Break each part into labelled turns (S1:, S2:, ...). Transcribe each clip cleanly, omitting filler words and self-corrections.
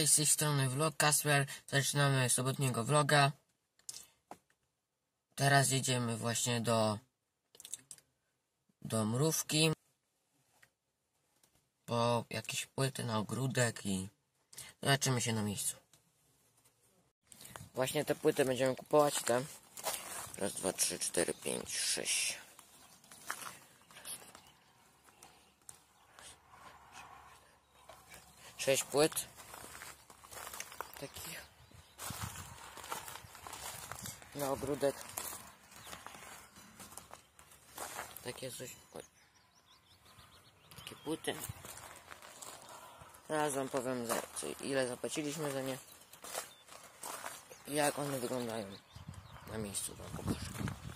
S1: Hej, z tej strony vlog Kasper. Zaczynamy sobotniego vloga. Teraz jedziemy właśnie do Mrówki po jakieś płyty na ogródek i zobaczymy się na miejscu. Właśnie te płyty będziemy kupować, te. Raz, dwa, trzy, cztery, pięć, sześć. 6 płyt takich na ogródek. Takie coś. Takie płyty. Teraz wam powiem, ile zapłaciliśmy za nie i jak one wyglądają na miejscu. Wam pokażę.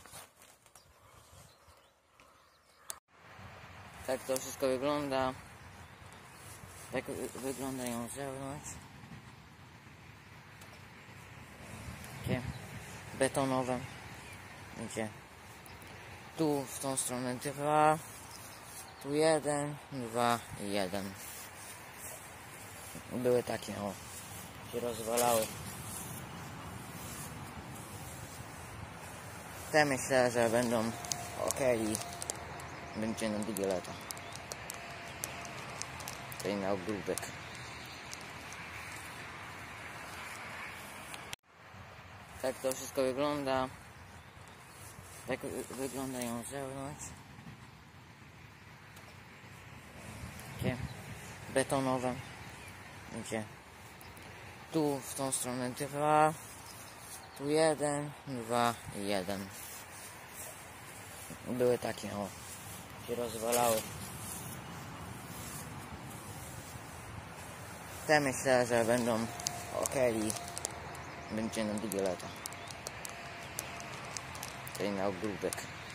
S1: Tak to wszystko wygląda. Tak wyglądają z zewnątrz. Takie betonowe. Widzicie? Tu w tą stronę 2. Tu 1, 2 i 1. Były takie, o, się rozwalały. Te myślę, że będą ok i będzie na długie lata. Tutaj na ogródek. Tak to wszystko wygląda. Tak wyglądają z zewnątrz. Takie betonowe. Widzicie? Tu w tą stronę 2. Tu 1, 2 i 1. Były takie, o, się rozwalały. Te myślę, że będą ok i będzie na długie lata. Tutaj na ogródek.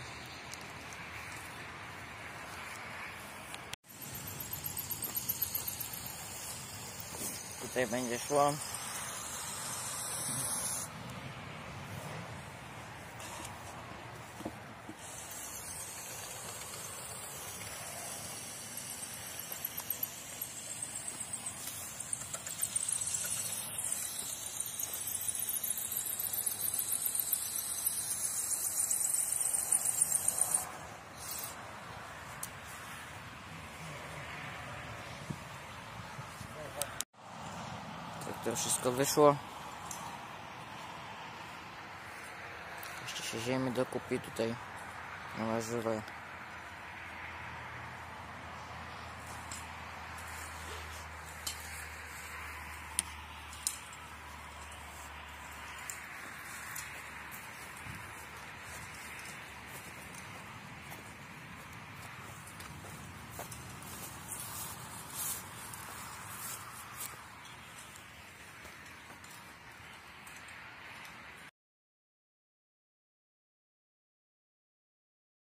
S1: Tutaj będzie szło. Tak to wszystko wyszło. Jeszcze się ziemi dokupi tutaj na warzywa.